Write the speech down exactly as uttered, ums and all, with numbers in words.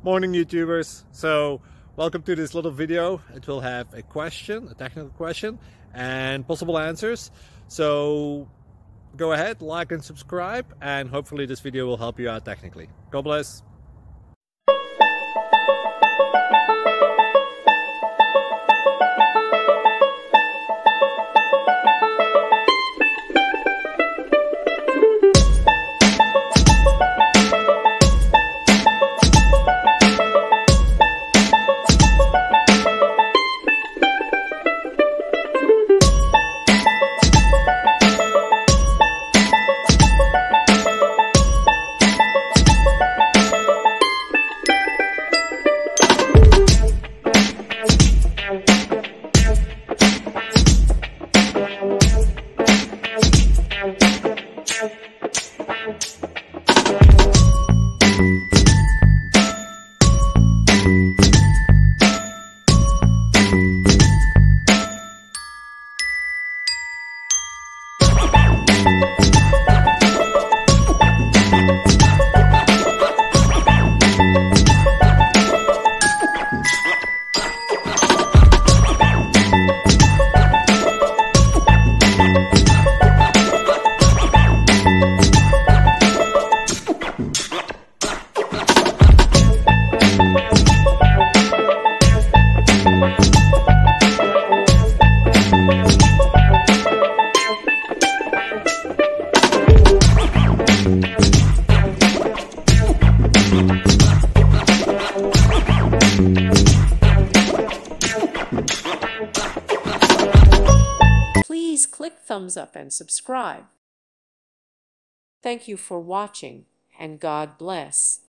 Morning YouTubers. So welcome to this little video. It will have a question, a technical question, and possible answers. So go ahead, like and subscribe, and hopefully this video will help you out technically. God bless. Please click thumbs up and subscribe. Thank you for watching, and God bless.